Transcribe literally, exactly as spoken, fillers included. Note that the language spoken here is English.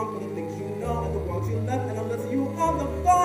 on for the things you know and the world you left, and unless you on the phone.